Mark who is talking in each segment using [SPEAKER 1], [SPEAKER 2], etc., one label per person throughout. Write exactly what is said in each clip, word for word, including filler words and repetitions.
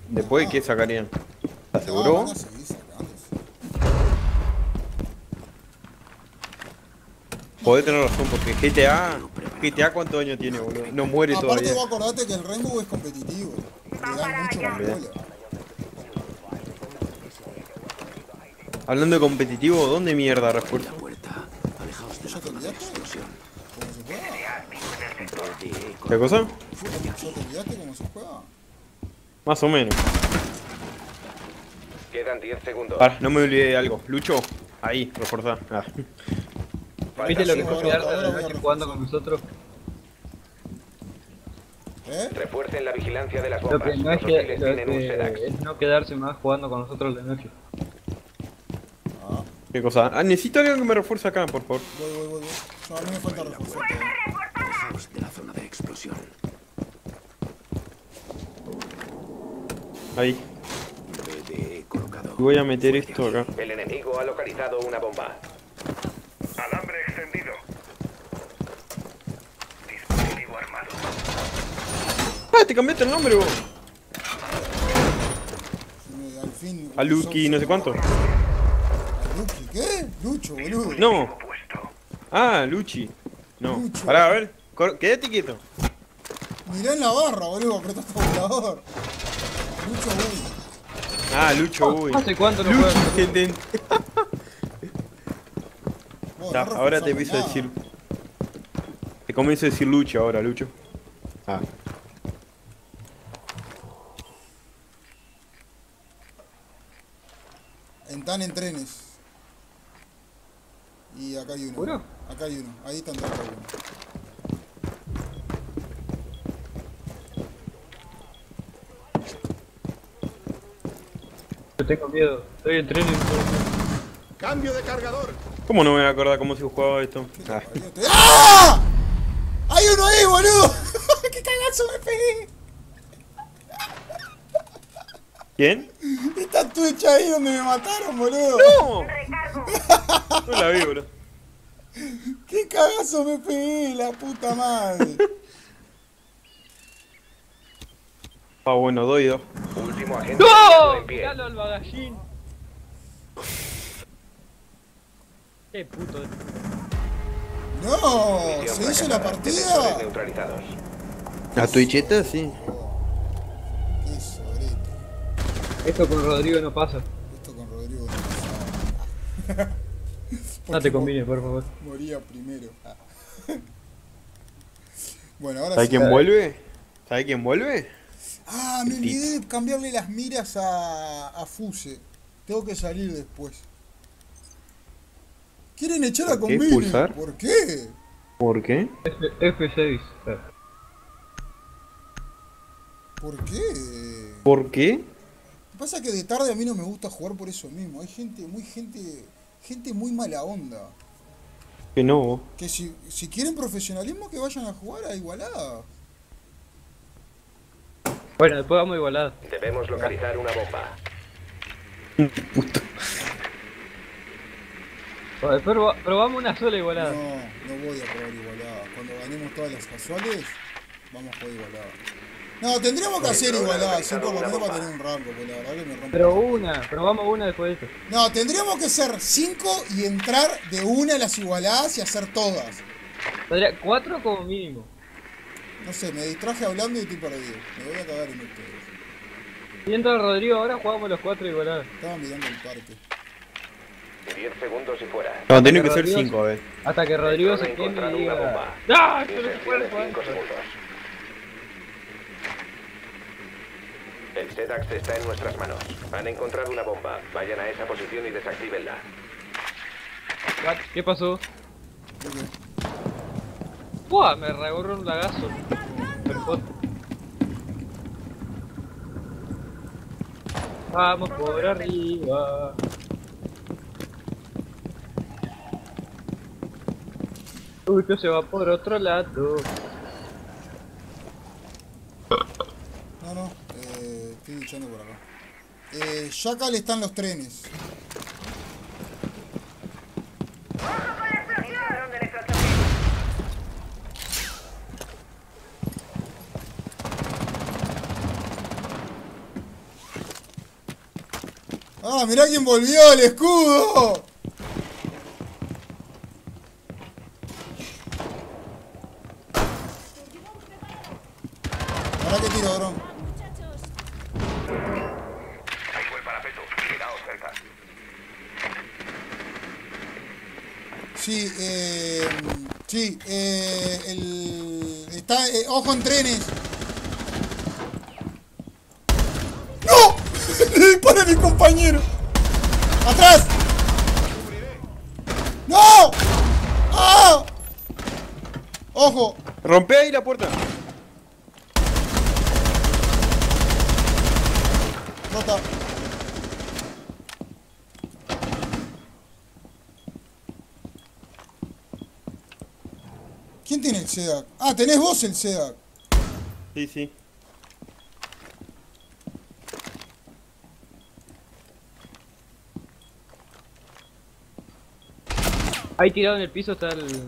[SPEAKER 1] Después, ¿qué sacarían? ¿Te
[SPEAKER 2] No, van
[SPEAKER 1] aseguró?
[SPEAKER 2] a seguir sacándose. No,
[SPEAKER 1] Podés
[SPEAKER 2] pero...
[SPEAKER 1] tener razón, porque G T A. G T A ¿cuántos años tiene, boludo? No muere
[SPEAKER 2] Aparte
[SPEAKER 1] todavía.
[SPEAKER 2] vos acordate que el Rainbow es competitivo. Le dan mucho más
[SPEAKER 1] También.
[SPEAKER 2] bola.
[SPEAKER 1] Hablando de competitivo, ¿dónde mierda refuerzo?
[SPEAKER 2] ¿Ya te olvidaste? ¿Cómo se juega?
[SPEAKER 1] ¿Qué cosa?
[SPEAKER 2] ¿Cómo- ¿Ya te olvidaste cómo se juega?
[SPEAKER 1] Más o menos.
[SPEAKER 3] Quedan diez segundos.
[SPEAKER 1] Pará, no me olvidé de algo. Lucho, ahí, reforzá. Ah.
[SPEAKER 3] Falta
[SPEAKER 4] ¿Viste lo que
[SPEAKER 2] Yo
[SPEAKER 4] fue
[SPEAKER 2] ahora,
[SPEAKER 4] quedarte a
[SPEAKER 2] ahora
[SPEAKER 4] la
[SPEAKER 2] voy a
[SPEAKER 4] noche jugando con
[SPEAKER 2] reforzar.
[SPEAKER 4] nosotros?
[SPEAKER 2] ¿Eh?
[SPEAKER 3] Refuercen la vigilancia de las
[SPEAKER 4] Lo
[SPEAKER 3] bombas.
[SPEAKER 4] que no es,
[SPEAKER 3] Los
[SPEAKER 4] que,
[SPEAKER 3] hostiles
[SPEAKER 4] lo
[SPEAKER 3] tienen un
[SPEAKER 4] que
[SPEAKER 3] SEDAX.
[SPEAKER 4] es no quedarse más jugando con nosotros de noche.
[SPEAKER 2] Ah,
[SPEAKER 1] ¿Qué cosa? Ah, necesito alguien que me refuerce acá, por favor.
[SPEAKER 2] voy, voy, voy, voy. No, a mí me falta reforzar todavía.
[SPEAKER 5] Alejaos de la zona de explosión.
[SPEAKER 1] Ahí.
[SPEAKER 5] B D E colocado.
[SPEAKER 1] Y voy a meter esto acá.
[SPEAKER 3] El enemigo ha localizado una bomba.
[SPEAKER 6] Alambre extendido. Dispositivo armado.
[SPEAKER 1] Ah, te cambiaste el nombre, vos.
[SPEAKER 2] Me- Al fin...
[SPEAKER 1] A Lucky, no sé cuánto.
[SPEAKER 2] ¿A Lucky? ¿Qué? Lucho, boludo.
[SPEAKER 1] No.
[SPEAKER 6] Puesto.
[SPEAKER 1] Ah, Luchi. No.
[SPEAKER 2] Lucho.
[SPEAKER 1] Pará, a ver. Cor- Quédate quieto.
[SPEAKER 2] Mirá en la barra, boludo. Apretá este volador. Lucho, uy.
[SPEAKER 1] Ah, Lucho, uy.
[SPEAKER 4] ¿Hace cuánto no
[SPEAKER 1] Lucho,
[SPEAKER 4] juego?
[SPEAKER 1] gente.
[SPEAKER 2] Vos,
[SPEAKER 1] Ya,
[SPEAKER 2] no
[SPEAKER 1] ahora te
[SPEAKER 2] reforzamos
[SPEAKER 1] empiezo a
[SPEAKER 2] nada.
[SPEAKER 1] decir. Te comienzo a decir Lucho ahora, Lucho. Ah.
[SPEAKER 2] Están en trenes. Y acá hay uno.
[SPEAKER 4] ¿Seguro?
[SPEAKER 2] Acá hay uno. Ahí están todos uno.
[SPEAKER 4] Yo tengo miedo. Estoy en tren y...
[SPEAKER 6] Cambio de cargador.
[SPEAKER 1] ¿Cómo no me voy a acordar cómo se jugaba esto? Ah.
[SPEAKER 2] ¡Ah! ¡Hay uno ahí, boludo! ¡Qué cagazo me pegué!
[SPEAKER 1] ¿Quién?
[SPEAKER 2] Está Twitch ahí donde me mataron, boludo.
[SPEAKER 1] ¡No! No la vi, boludo.
[SPEAKER 2] ¡Qué cagazo me pegué, la puta madre!
[SPEAKER 1] Ah, bueno, doy dos.
[SPEAKER 3] Último agente hallado
[SPEAKER 4] ¡No!
[SPEAKER 3] en pie.
[SPEAKER 4] ¡Miralo al bagallín! ¡Qué puto!
[SPEAKER 2] ¡No!
[SPEAKER 3] Misión
[SPEAKER 2] ¿Se hizo la
[SPEAKER 3] fracasada. Defensores
[SPEAKER 2] partida?
[SPEAKER 3] neutralizados.
[SPEAKER 1] ¿La Twitcheta? Sí.
[SPEAKER 2] ¡Qué sorete!
[SPEAKER 4] Esto con Rodrigo no pasa.
[SPEAKER 2] Esto con Rodrigo no pasaba.
[SPEAKER 4] No te combines, por favor.
[SPEAKER 2] Moría primero. Ah. Bueno, ahora
[SPEAKER 1] ¿Sabes
[SPEAKER 2] sí.
[SPEAKER 1] quién vuelve? ¿Sabes quién vuelve?
[SPEAKER 2] Ah, me olvidé de cambiarle las miras a, a Fuse. Tengo que salir después. ¿Quieren echar a
[SPEAKER 1] ¿Por qué?
[SPEAKER 2] Combini?
[SPEAKER 1] ¿Pulsar?
[SPEAKER 2] ¿Por qué?
[SPEAKER 1] ¿Por qué?
[SPEAKER 4] F F seis.
[SPEAKER 2] ¿Por qué?
[SPEAKER 1] ¿Por qué?
[SPEAKER 2] Pasa que de tarde a mí no me gusta jugar por eso mismo. Hay gente, muy gente, gente muy mala onda.
[SPEAKER 1] Que no.
[SPEAKER 2] Que si, si quieren profesionalismo que vayan a jugar a Igualada.
[SPEAKER 4] Bueno, después vamos igualados.
[SPEAKER 3] Debemos localizar una bomba.
[SPEAKER 1] Puto.
[SPEAKER 4] Joder, pero probamos una sola
[SPEAKER 2] No,
[SPEAKER 4] igualada.
[SPEAKER 2] no voy a probar Igualada. Cuando ganemos todas las casuales, vamos a jugar Igualada. No, tendríamos que hacer Igualada, sí, por lo menos para tener un rango, porque la verdad que me rompe.
[SPEAKER 4] Pero una, probamos una después de esto.
[SPEAKER 2] No, tendríamos que ser cinco y entrar de una a las igualadas y hacer todas.
[SPEAKER 4] Podría, cuatro como mínimo.
[SPEAKER 2] No sé, me distraje hablando y estoy perdido. Me voy a cagar en ustedes.
[SPEAKER 4] Y entra Rodrigo, ahora jugamos los cuatro igualadas.
[SPEAKER 2] Estaba mirando el parque.
[SPEAKER 3] diez segundos y fuera.
[SPEAKER 1] No, tiene que ser
[SPEAKER 4] Rodrigo-
[SPEAKER 1] cinco, a ver.
[SPEAKER 4] Hasta que Rodrigo se
[SPEAKER 3] Encontrado
[SPEAKER 4] queme y
[SPEAKER 3] una
[SPEAKER 4] diga...
[SPEAKER 3] bomba.
[SPEAKER 4] ¡No! Esto no se
[SPEAKER 3] Inserción
[SPEAKER 4] puede
[SPEAKER 3] de
[SPEAKER 4] jugar.
[SPEAKER 3] cinco segundos. El SEDAX está en nuestras manos. Han encontrado una bomba. Vayan a esa posición y desactívenla.
[SPEAKER 4] What? ¿Qué pasó? ¡Buah! Me regorró un lagazo. Perfecto. Vamos por arriba. Uy, que se va por otro lado.
[SPEAKER 2] No, no, eh, estoy luchando por acá. Eh, Jackal están los trenes. Ah, mirá quién volvió, el escudo. ¿Para qué tiro, bro?
[SPEAKER 6] Ahí fue el parapeto. Cuidado cerca.
[SPEAKER 2] Sí, eh... Sí, eh... El... Está... eh, ojo en trenes. ¡No! Le dispara a mi compañero. ¡Atrás! ¡No! ¡Ah! ¡Ojo!
[SPEAKER 1] Rompe ahí la puerta.
[SPEAKER 2] Rota. ¿Quién tiene el SEDAC? Ah, tenés vos el SEDAC.
[SPEAKER 1] Sí, sí.
[SPEAKER 4] Ahí tirado en el piso está el...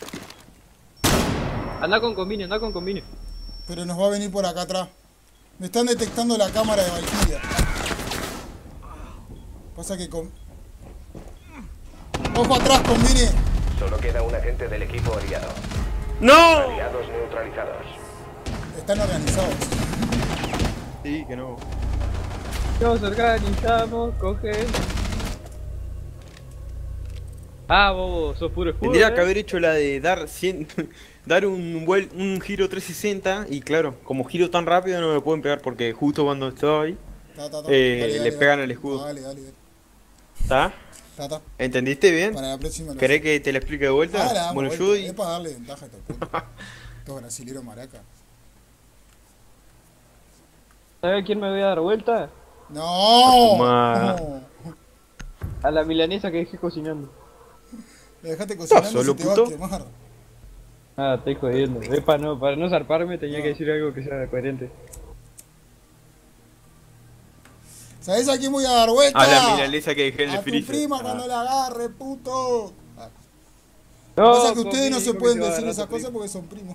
[SPEAKER 4] Anda con combine, anda con combine.
[SPEAKER 2] Pero nos va a venir por acá atrás. Me están detectando la cámara de Valkyria. Pasa que con... Ojo atrás, combine.
[SPEAKER 3] Solo queda un agente del equipo aliado.
[SPEAKER 1] ¡No!
[SPEAKER 3] Aliados neutralizados.
[SPEAKER 2] Están organizados.
[SPEAKER 1] Sí, que no.
[SPEAKER 4] Nos organizamos, coge. Ah, bobo, sos puro escudo.
[SPEAKER 1] Tendría
[SPEAKER 4] ¿eh?
[SPEAKER 1] que haber hecho la de dar cien, dar un, vuel- un giro trescientos sesenta y claro, como giro tan rápido no me pueden pegar porque justo cuando estoy,
[SPEAKER 2] Ta, ta, ta.
[SPEAKER 1] Eh,
[SPEAKER 2] Dale,
[SPEAKER 1] le
[SPEAKER 2] dale,
[SPEAKER 1] pegan
[SPEAKER 2] dale.
[SPEAKER 1] al escudo.
[SPEAKER 2] Dale, dale, dale.
[SPEAKER 1] ¿está?
[SPEAKER 2] Ta, ta.
[SPEAKER 1] ¿Entendiste bien?
[SPEAKER 2] Para la próxima lo
[SPEAKER 1] ¿Querés que te la explique de vuelta?
[SPEAKER 2] Ah, la damos
[SPEAKER 1] bueno,
[SPEAKER 2] vuelta.
[SPEAKER 1] yo doy...
[SPEAKER 2] Es para darle ventaja a estos puntos. Estos brasileros maracas.
[SPEAKER 4] ¿Sabes a quién me voy a dar vuelta?
[SPEAKER 2] ¡No!
[SPEAKER 1] Tomá.
[SPEAKER 2] No.
[SPEAKER 4] A la milanesa que dejé cocinando.
[SPEAKER 2] Le dejaste cocinando y
[SPEAKER 1] solo,
[SPEAKER 2] se te va a
[SPEAKER 1] puto?
[SPEAKER 2] quemar.
[SPEAKER 4] Ah, estoy jodiendo. Es para no, para no zarparme tenía que decir algo que sea coherente.
[SPEAKER 2] ¿Sabés a quién voy a dar vuelta?
[SPEAKER 1] A la milanesa que dejé en el
[SPEAKER 2] A tu
[SPEAKER 1] freezer.
[SPEAKER 2] prima
[SPEAKER 1] Ah.
[SPEAKER 2] cuando la agarre, puto. Ah.
[SPEAKER 4] No,
[SPEAKER 2] Pasa que ustedes no
[SPEAKER 4] conmigo
[SPEAKER 2] se
[SPEAKER 4] que
[SPEAKER 2] pueden
[SPEAKER 4] va a
[SPEAKER 2] decir
[SPEAKER 4] agarrar
[SPEAKER 2] esas
[SPEAKER 4] tu
[SPEAKER 2] cosas
[SPEAKER 4] primo.
[SPEAKER 2] porque son primos.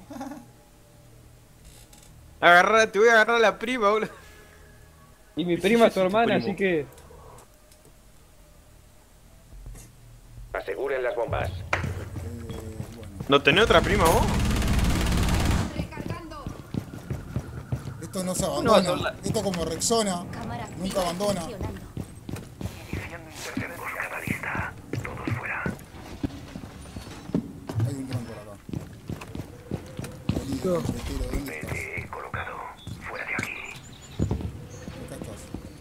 [SPEAKER 1] Agarrar, te voy a agarrar a la prima, boludo.
[SPEAKER 4] Y mi prima es tu
[SPEAKER 1] Sí, sí, tu
[SPEAKER 4] hermana,
[SPEAKER 1] primo.
[SPEAKER 4] así que...
[SPEAKER 3] Aseguren las bombas.
[SPEAKER 2] Eh, bueno,
[SPEAKER 1] ¿No tenés otra prima vos?
[SPEAKER 2] esto no se
[SPEAKER 4] No,
[SPEAKER 2] abandona.
[SPEAKER 4] sola.
[SPEAKER 2] Esto como Rexona.
[SPEAKER 7] Cámara
[SPEAKER 2] Nunca abandona.
[SPEAKER 7] funcionando.
[SPEAKER 6] Tenemos cada lista. Todos fuera.
[SPEAKER 2] Hay un dron por acá. Bolívar, billetero, ¿dónde estás?
[SPEAKER 6] Te he colocado. Fuera de aquí.
[SPEAKER 2] Acá estás.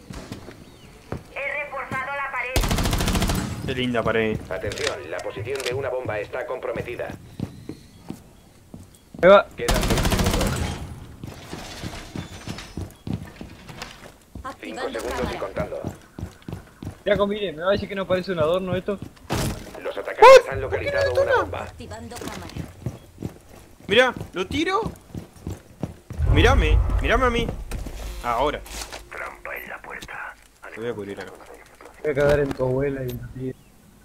[SPEAKER 7] He reforzado la pared.
[SPEAKER 1] Qué linda pared.
[SPEAKER 3] Atención, la posición de una bomba está comprometida.
[SPEAKER 4] Ahí va.
[SPEAKER 3] Quedan seis segundos. cinco
[SPEAKER 7] Activando
[SPEAKER 3] segundos y
[SPEAKER 7] cámara.
[SPEAKER 3] contando.
[SPEAKER 4] Ya combine, me va a decir que no parece un adorno esto.
[SPEAKER 3] Los atacantes han localizado una bomba.
[SPEAKER 7] Activando cámara.
[SPEAKER 1] Mirá, lo tiro. Mírame, mírame a mí. Ahora.
[SPEAKER 6] Trampa en la puerta.
[SPEAKER 1] Te voy a cubrir acá.
[SPEAKER 4] Voy a cagar en tu abuela y en tu tía.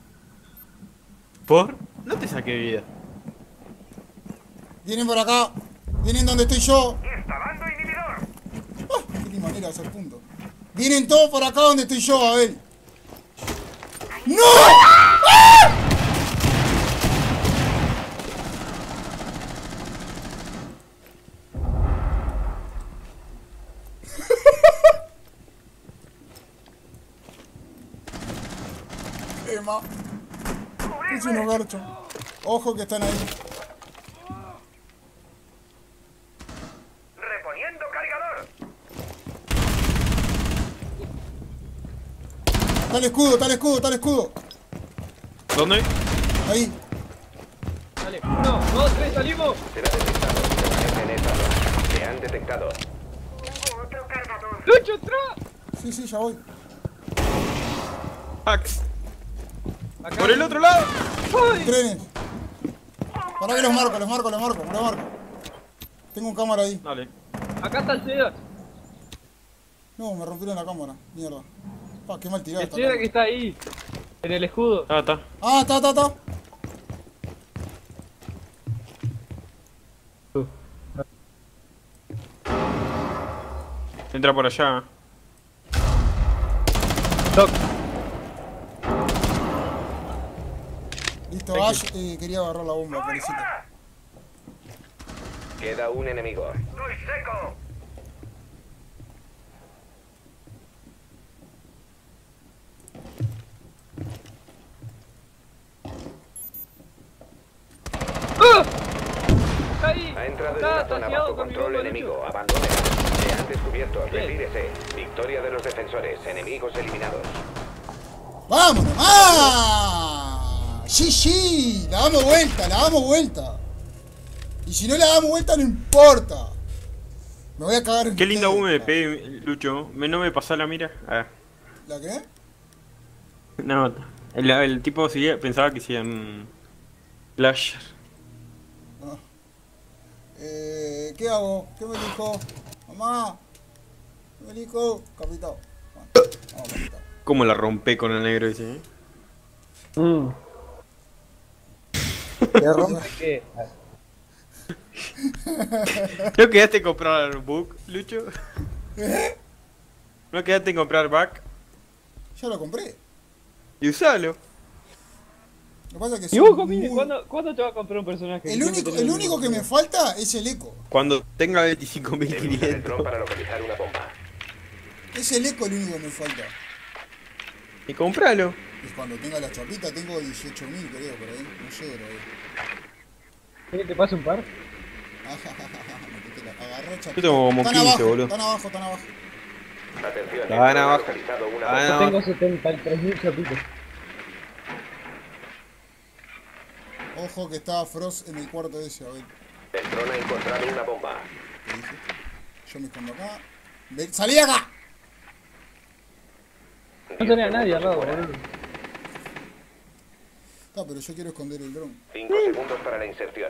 [SPEAKER 1] ¿Por? No te saqué vida.
[SPEAKER 2] Vienen por acá. Vienen donde estoy yo.
[SPEAKER 6] Instalando inhibidor.
[SPEAKER 2] Ah, qué manera de hacer punto. Vienen todos por acá donde estoy yo, Abel. ¡No! ¡Ah! Emma. Es unos garchos. Ojo que están ahí.
[SPEAKER 6] Reponiendo cargador.
[SPEAKER 2] Está el escudo, está el escudo, está el escudo.
[SPEAKER 1] ¿Dónde?
[SPEAKER 2] Ahí.
[SPEAKER 4] Dale, uno, dos, tres, salimos.
[SPEAKER 3] Será detectado. Permanece en esta zona. Se han detectado.
[SPEAKER 7] Tengo otro cargador.
[SPEAKER 4] ¡Lucho, atrás!
[SPEAKER 2] Sí, sí, ya voy.
[SPEAKER 1] Ax.
[SPEAKER 4] Acá.
[SPEAKER 1] Por el otro lado.
[SPEAKER 4] ¡Ay!
[SPEAKER 2] Trenes. Pará que los marco, los marco, los marco, los marco. Tengo un cámara ahí.
[SPEAKER 1] Dale.
[SPEAKER 4] Acá está el Seda.
[SPEAKER 2] No, me rompieron la cámara. Mierda. Pa, qué mal tirada
[SPEAKER 4] El
[SPEAKER 2] esta
[SPEAKER 4] Seda
[SPEAKER 2] cámara.
[SPEAKER 4] que está ahí. En el escudo.
[SPEAKER 1] Ah, está.
[SPEAKER 2] Ah, está, está, está.
[SPEAKER 1] Entra por allá.
[SPEAKER 4] Toc.
[SPEAKER 2] Listo, Ash eh, quería agarrar la bomba, pobrecito.
[SPEAKER 3] Queda un enemigo.
[SPEAKER 6] ¡Estoy seco!
[SPEAKER 4] Ahí.
[SPEAKER 3] Ha entrado en
[SPEAKER 4] Está
[SPEAKER 3] una zona
[SPEAKER 4] taseado
[SPEAKER 3] bajo
[SPEAKER 4] con mi
[SPEAKER 3] control
[SPEAKER 4] bomba,
[SPEAKER 3] enemigo.
[SPEAKER 4] Lucho.
[SPEAKER 3] Abandone. Se han descubierto.
[SPEAKER 4] Bien.
[SPEAKER 3] Retírese. Victoria de los defensores. Enemigos eliminados.
[SPEAKER 2] ¡Vámonos! ¡Ah! ¡Sí, sí! La damos vuelta, la damos vuelta. Y si no la damos vuelta, no importa. Me voy a cagar en
[SPEAKER 1] Qué linda
[SPEAKER 2] ustedes.
[SPEAKER 1] U M P, Lucho. Me- ¿No me pasó la mira? Ah,
[SPEAKER 2] ¿La qué?
[SPEAKER 1] no, el, el tipo seguía, pensaba que hacían Flasher.
[SPEAKER 2] No. Eh, ¿Qué hago? ¿Qué me elijo? Mamá. ¿Qué me elijo? Capitán. Bueno, vamos, capitán.
[SPEAKER 1] ¿Cómo la rompé con el negro ese? eh?
[SPEAKER 4] Mm. ¿Te rompe qué?
[SPEAKER 1] ¿No quedaste en comprar book, Lucho? ¿No quedaste en comprar back?
[SPEAKER 2] Ya lo compré.
[SPEAKER 1] Y usalo.
[SPEAKER 2] Lo que pasa es que
[SPEAKER 4] ¿Y
[SPEAKER 2] soy
[SPEAKER 4] vos, Comini,
[SPEAKER 2] muy-
[SPEAKER 4] ¿cuándo, ¿cuándo te vas a comprar un personaje?
[SPEAKER 2] El
[SPEAKER 4] Siempre
[SPEAKER 2] único,
[SPEAKER 4] tenés
[SPEAKER 2] el
[SPEAKER 4] lo
[SPEAKER 2] único
[SPEAKER 4] mismo.
[SPEAKER 2] que me falta es el eco.
[SPEAKER 1] Cuando tenga veinticinco mil
[SPEAKER 3] Debe usar el dron
[SPEAKER 1] quinientos.
[SPEAKER 3] para localizar una bomba.
[SPEAKER 2] Es el eco el único que me falta.
[SPEAKER 1] Y compralo.
[SPEAKER 2] Y cuando tenga la chapita tengo dieciocho mil, creo, por ahí. No sé, por ahí.
[SPEAKER 4] ¿Quieres que te pase un par?
[SPEAKER 2] Metete la- Agarró chapita.
[SPEAKER 1] Yo tengo como
[SPEAKER 2] Están
[SPEAKER 1] quince,
[SPEAKER 2] abajo,
[SPEAKER 1] boludo.
[SPEAKER 2] Están abajo, están abajo.
[SPEAKER 3] Atención.
[SPEAKER 1] La
[SPEAKER 3] el
[SPEAKER 1] van
[SPEAKER 3] dron ha
[SPEAKER 1] abajo.
[SPEAKER 3] localizado una
[SPEAKER 1] La van
[SPEAKER 3] bomba.
[SPEAKER 4] Yo
[SPEAKER 1] abajo.
[SPEAKER 4] tengo setenta y tres mil chapitos.
[SPEAKER 2] Ojo que está Frost en el cuarto ese, a ver.
[SPEAKER 3] El dron ha encontrado una bomba.
[SPEAKER 2] ¿Qué dice? Yo me escondo acá. Ven, ¡salí de acá!
[SPEAKER 4] No tenía nadie al lado, boludo.
[SPEAKER 2] Ah, pero yo quiero esconder el dron.
[SPEAKER 3] Cinco segundos para la inserción.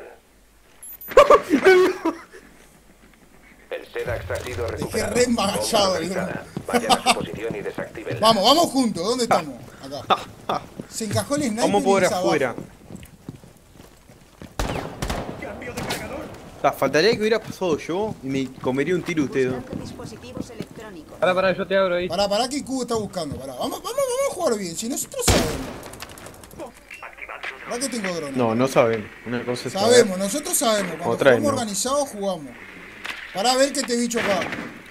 [SPEAKER 3] El SEDAX ha sido recuperado.
[SPEAKER 2] re embagallado
[SPEAKER 3] Bomba
[SPEAKER 2] el
[SPEAKER 3] localizada. Vayan a su posición y desactívenla.
[SPEAKER 2] Vamos, vamos juntos. ¿Dónde estamos? Acá. Se encajó el sniper.
[SPEAKER 1] Vamos
[SPEAKER 2] y
[SPEAKER 1] por
[SPEAKER 2] es abajo.
[SPEAKER 1] afuera. Ah, faltaría que hubiera pasado yo y me comería un tiro usted. ¿no?
[SPEAKER 7] Buscando dispositivos electrónicos.
[SPEAKER 4] Pará, pará, yo te abro ahí.
[SPEAKER 2] Pará, pará, que Q está buscando. Pará. Vamos, vamos, vamos a jugar bien. Si nosotros sabemos. Pará que tengo drone.
[SPEAKER 1] No, no sabemos. Una cosa es saber.
[SPEAKER 2] Sabemos, nosotros sabemos. Cuando
[SPEAKER 1] Otra vez
[SPEAKER 2] jugamos
[SPEAKER 1] no.
[SPEAKER 2] organizados, jugamos. Pará, a ver que este bicho acá.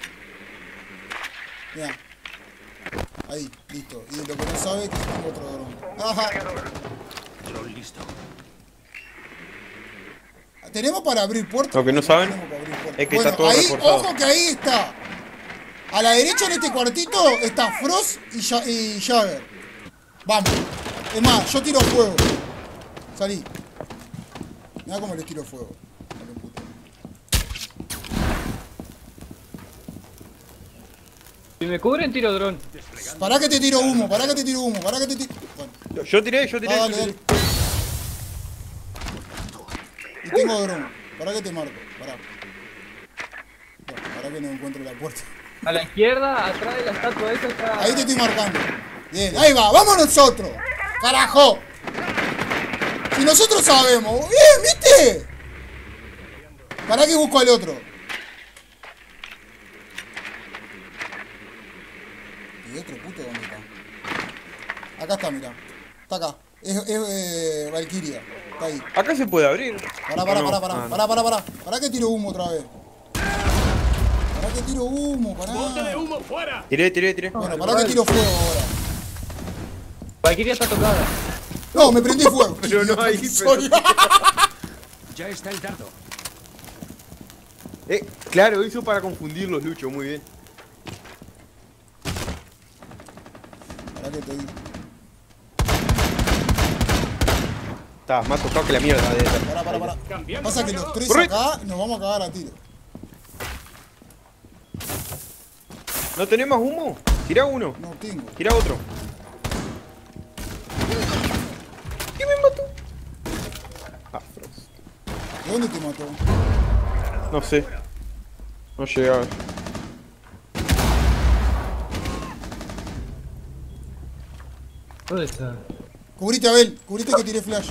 [SPEAKER 2] Mirá. Ahí, listo. Y lo que no sabe es que tengo otro dron. Ajá.
[SPEAKER 5] Dron listo.
[SPEAKER 2] ¿Tenemos para abrir puertas?
[SPEAKER 1] Lo que no saben
[SPEAKER 2] Tenemos para abrir puertas.
[SPEAKER 1] es que
[SPEAKER 2] Bueno,
[SPEAKER 1] está todo
[SPEAKER 2] ahí,
[SPEAKER 1] reforzado.
[SPEAKER 2] ojo que ahí está. A la derecha en este cuartito está Frost y, Ja- y Jagger. Vamos. Es más, yo tiro fuego. Salí. Mirá cómo les tiro fuego. Dale, puto.
[SPEAKER 4] Si me cubren, tiro dron.
[SPEAKER 2] Pará que te tiro humo, pará que te tiro humo, pará que te tiro. Bueno,
[SPEAKER 1] Yo tiré, yo tiré.
[SPEAKER 2] ah,
[SPEAKER 1] yo
[SPEAKER 2] dale,
[SPEAKER 1] tiré.
[SPEAKER 2] dale. Y tengo dron. Pará que te marco, pará. Bueno, pará que no encuentro la puerta.
[SPEAKER 4] A la izquierda, atrás de la estatua esa está...
[SPEAKER 2] Ahí te estoy marcando. Bien, ahí va, vamos nosotros. Carajo. Si nosotros sabemos. Bien, ¿viste? Pará que busco al otro. ¿Y otro puto dónde está? Acá está, mirá. Está acá. Es, es eh, Valkyria. Está ahí.
[SPEAKER 1] Acá se puede abrir.
[SPEAKER 2] Pará, pará,
[SPEAKER 1] ¿O no?
[SPEAKER 2] pará, pará,
[SPEAKER 1] Ah, no.
[SPEAKER 2] pará, pará, pará. Pará que tiro humo otra vez. Pará que tiro humo, pará.
[SPEAKER 1] Tiré, tiré, tiré.
[SPEAKER 2] Bueno, pará que tiro fuego ahora.
[SPEAKER 4] Valkyria está tocada.
[SPEAKER 2] No, me prendí fuego.
[SPEAKER 1] Pero no hay,
[SPEAKER 2] Idiota que soy.
[SPEAKER 5] Ya está el dardo.
[SPEAKER 1] Eh, claro, hizo para confundirlos, Lucho, muy bien.
[SPEAKER 2] Pará que te digo.
[SPEAKER 1] Está más tocado que la mierda de esta.
[SPEAKER 2] Pará, pará, pará. Pasa que los tres
[SPEAKER 1] Corre.
[SPEAKER 2] acá nos vamos a cagar a tiro.
[SPEAKER 1] ¿No tenemos humo? Tira uno,
[SPEAKER 2] No tengo.
[SPEAKER 1] tira otro. ¿Quién me mató? Ah, Frost.
[SPEAKER 2] ¿De dónde te mató?
[SPEAKER 1] No sé. No llegaba.
[SPEAKER 4] ¿Dónde está?
[SPEAKER 2] Cubrite, Abel. Cubrite que tiré flash.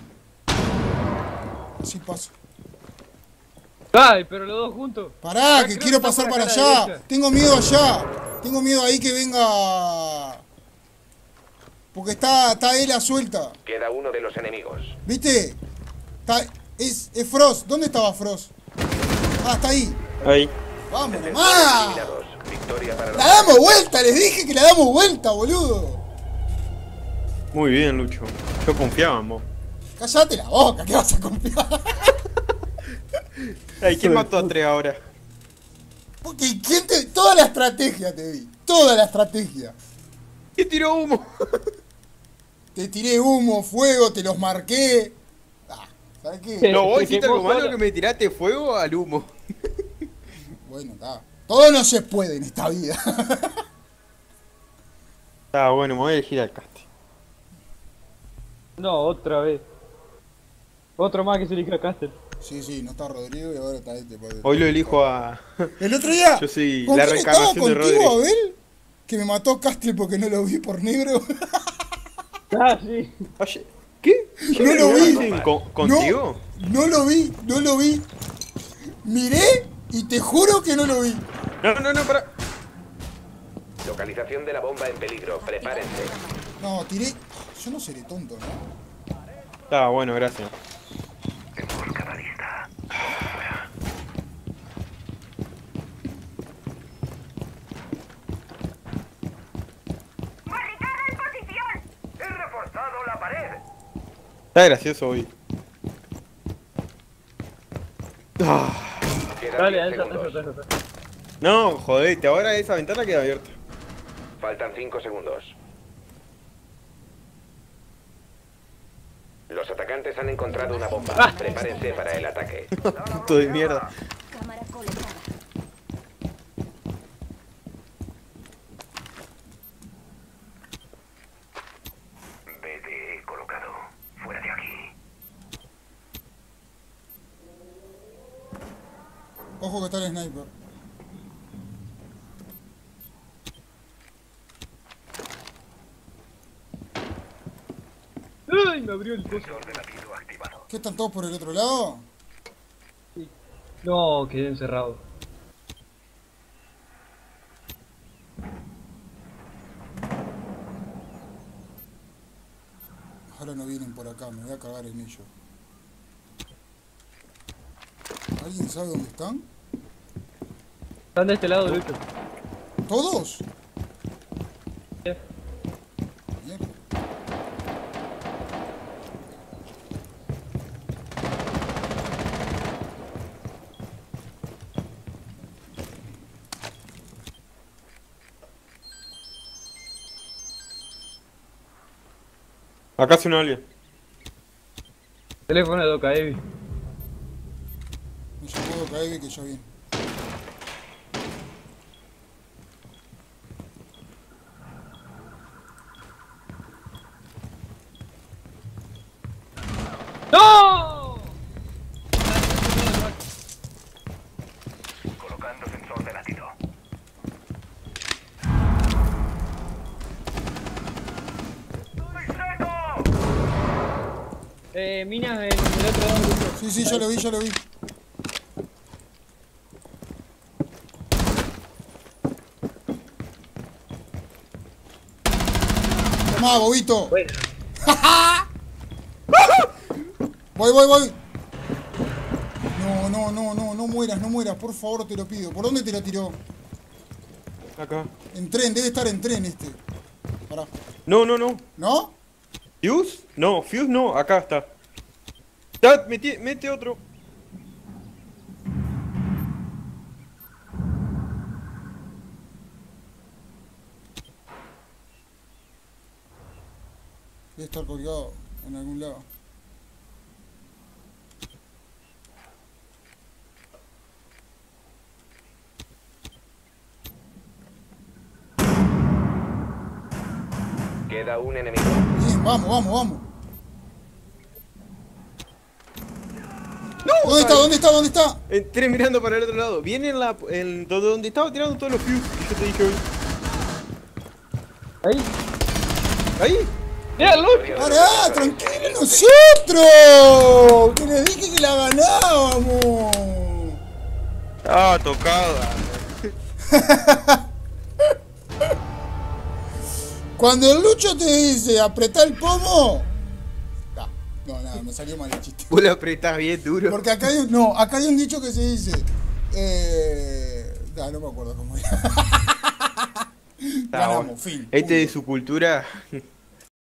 [SPEAKER 2] Así paso.
[SPEAKER 4] ¡Ay, pero los dos juntos!
[SPEAKER 2] Pará,
[SPEAKER 4] Ah,
[SPEAKER 2] que
[SPEAKER 4] creo
[SPEAKER 2] quiero
[SPEAKER 4] que está
[SPEAKER 2] pasar
[SPEAKER 4] por
[SPEAKER 2] para
[SPEAKER 4] acá a la
[SPEAKER 2] allá.
[SPEAKER 4] derecha.
[SPEAKER 2] Tengo miedo allá. Tengo miedo ahí que venga Porque está, está Ela suelta.
[SPEAKER 3] Queda uno de los enemigos.
[SPEAKER 2] ¿Viste? Está, es, es Frost. ¿Dónde estaba Frost? Ah, está ahí.
[SPEAKER 1] Ahí.
[SPEAKER 2] Vamos
[SPEAKER 3] Defensores
[SPEAKER 2] nomás.
[SPEAKER 3] eliminados. Victoria para
[SPEAKER 2] La
[SPEAKER 3] los...
[SPEAKER 2] damos vuelta, les dije que la damos vuelta, boludo.
[SPEAKER 1] Muy bien, Lucho. Yo confiaba en vos.
[SPEAKER 2] Cállate la boca, que vas a confiar.
[SPEAKER 1] Ay, ¿quién mató a tres ahora?
[SPEAKER 2] Porque ¿quién te.? Toda la estrategia te vi. Toda la estrategia.
[SPEAKER 1] ¿Quién tiró humo?
[SPEAKER 2] Te tiré humo, fuego, te los marqué. Ah, ¿sabes qué?
[SPEAKER 1] No, vos
[SPEAKER 4] Se
[SPEAKER 1] hiciste
[SPEAKER 4] quemó
[SPEAKER 1] algo malo
[SPEAKER 4] sola.
[SPEAKER 1] que me tiraste fuego al humo.
[SPEAKER 2] Bueno, está. Todo no se puede en esta vida.
[SPEAKER 1] Ah, bueno, me voy a elegir al casting.
[SPEAKER 4] No, otra vez. Otro más que se eligió a Castle.
[SPEAKER 2] Sí, sí, no está Rodrigo y ahora está este. padre.
[SPEAKER 1] Hoy lo elijo a...
[SPEAKER 2] El otro día.
[SPEAKER 1] Yo soy
[SPEAKER 2] ¿con
[SPEAKER 1] la
[SPEAKER 2] quién estaba
[SPEAKER 1] reencarnación de
[SPEAKER 2] contigo,
[SPEAKER 1] Rodri.
[SPEAKER 2] Abel? Que me mató Castle porque no lo vi por negro.
[SPEAKER 4] Ah, sí.
[SPEAKER 1] Oye, ¿qué?
[SPEAKER 2] No lo vi.
[SPEAKER 1] hacen con- ¿Contigo?
[SPEAKER 2] No, no lo vi, no lo vi. Miré y te juro que no lo vi.
[SPEAKER 1] No, no, no, para.
[SPEAKER 3] Localización de la bomba en peligro. Prepárense.
[SPEAKER 2] No, tiré. Yo no seré tonto, ¿no?
[SPEAKER 1] Ah, bueno, gracias.
[SPEAKER 6] Emboscada lista.
[SPEAKER 7] ¡Barricada en posición!
[SPEAKER 6] He reforzado la pared.
[SPEAKER 1] Está gracioso hoy. Ah,
[SPEAKER 3] Quedan
[SPEAKER 4] Dale,
[SPEAKER 3] diez
[SPEAKER 4] esa,
[SPEAKER 3] segundos.
[SPEAKER 4] esa, esa, esa.
[SPEAKER 1] no, jodete, ahora esa ventana queda abierta.
[SPEAKER 3] Faltan cinco segundos. Los atacantes han encontrado una bomba. Prepárense para el ataque.
[SPEAKER 1] Puto de mierda.
[SPEAKER 7] Cámara colocada.
[SPEAKER 6] B D colocado. Fuera de aquí.
[SPEAKER 2] Ojo que está el sniper.
[SPEAKER 4] ¡Ay! Me abrió el coso.
[SPEAKER 6] Sensor de latido activado.
[SPEAKER 2] ¿Qué están todos por el otro lado?
[SPEAKER 4] No, quedé encerrado.
[SPEAKER 2] Ahora no vienen por acá, me voy a cagar en ellos. ¿Alguien sabe dónde están?
[SPEAKER 4] Están de este lado, Lucho.
[SPEAKER 2] ¿Todos?
[SPEAKER 4] Eh,
[SPEAKER 2] Mierda.
[SPEAKER 1] Acá hace un alien.
[SPEAKER 4] Teléfono de Doca Evi.
[SPEAKER 2] Me llamó Docaevi que ya viene.
[SPEAKER 4] ¡No!
[SPEAKER 6] Colocando sensor de latido. ¡Estoy seco!
[SPEAKER 4] Eh, minas en el otro lado, Lucho.
[SPEAKER 2] Sí, sí, ya lo vi, ya lo vi. Tomá, bobito.
[SPEAKER 4] Bueno.
[SPEAKER 2] Voy, voy, voy. No, no, no, no, no mueras, no mueras, por favor te lo pido. ¿Por dónde te lo tiró?
[SPEAKER 1] Acá.
[SPEAKER 2] En tren, debe estar en tren este. Pará.
[SPEAKER 1] No, no, no.
[SPEAKER 2] ¿No?
[SPEAKER 1] ¿Fuse? No, Fuse no, acá está. Ya, mete, mete otro.
[SPEAKER 2] Debe estar colgado en algún lado.
[SPEAKER 3] Queda un enemigo.
[SPEAKER 2] Bien, vamos, vamos, vamos. ¿Dónde está? ¿Dónde está? ¿Dónde está?
[SPEAKER 1] Entré mirando para el otro lado. Viene en la. En donde donde estaba tirando todos los Fuse que yo te dije hoy.
[SPEAKER 4] Ahí.
[SPEAKER 1] Ahí.
[SPEAKER 4] ¡Mira, Lucho!
[SPEAKER 2] ¡Pará! ¡Tranquilo nosotros! ¡Que les dije que la ganábamos!
[SPEAKER 1] Ah, tocada.
[SPEAKER 2] Cuando el Lucho te dice apretá el pomo. Ah, no, nada, me salió mal el chiste.
[SPEAKER 1] Vos lo apretás bien duro.
[SPEAKER 2] Porque acá hay un, no, acá hay un dicho que se dice. Eh, no, no me acuerdo cómo era.
[SPEAKER 1] Está
[SPEAKER 2] Ganamos,
[SPEAKER 1] bueno.
[SPEAKER 2] fin.
[SPEAKER 1] Este de
[SPEAKER 2] punto.
[SPEAKER 1] su cultura.